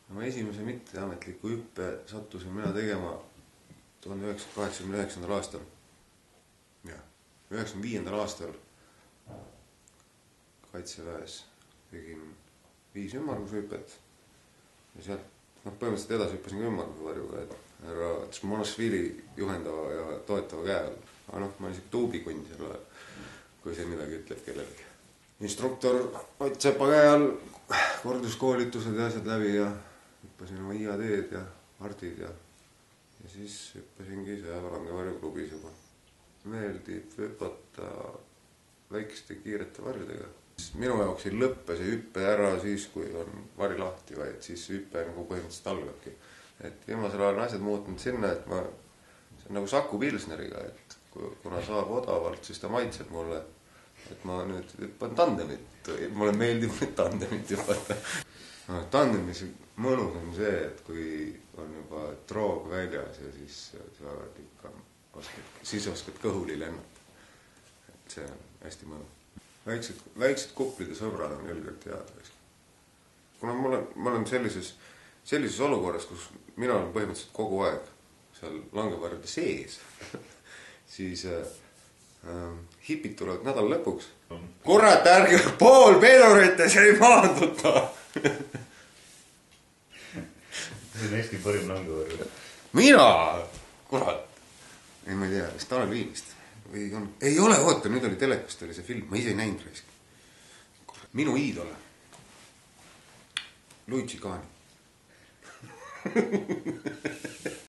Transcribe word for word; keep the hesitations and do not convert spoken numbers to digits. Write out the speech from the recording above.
Oma esimese mitteametliku hüppe sattusin mina tegema tuhande üheksasaja kaheksakümne üheksandal aastal. Ja, üheksakümne viiendal aastal Kaitseväes tegin viis ümmargushüpet ja sealt noh, põhimõtteliselt edasi hüppasin ka ümmargusvarjuga, et härra Tšmonošvili juhendava ja toetava käe all. Aga noh, ma olin siuke tuubikund selle, kui see midagi ütleb kellelegi. Instruktor Ott Sepa käe all korduskoolitused ja asjad läbi ja hüppasin oma I A D-d ja Ardid ja, ja siis hüppasingi seal langevarjuklubis juba. Meeldib hüpata väikeste kiirete varjudega. Minu jaoks ei lõppe see hüppe ära siis, kui on vari lahti, vaid siis hüppe nagu põhimõtteliselt algabki. Et viimasel ajal on asjad muutunud sinna, et ma, see on nagu Saku Pilsneriga, et kuna saab odavalt, siis ta maitseb mulle, et ma nüüd hüppan tandemit. Mulle meeldib nüüd tandemit hüpata. No, tandemis mõnus on see, et kui on juba troog väljas ja siis sa ikka oskad, siis oskad kõhuli lennata. Et see on hästi mõnus. Väiksed, väiksed kuplide sõbrad on ilgelt head. Kuna ma olen, ma olen sellises, sellises olukorras, kus mina olen põhimõtteliselt kogu aeg seal langevarjude sees, siis äh, hipid tulevad nädal lõpuks. Kurat, ärge pool pedorites ei maanduta! See on Eesti parim langevarju. Mina! Kurat! Ei, ma ei tea, vist Tanel Viimist. Või on... Ei ole, oota, nüüd oli telekast oli see film, ma ise ei näinud raisk. Minu iidole. Luigi Kaani.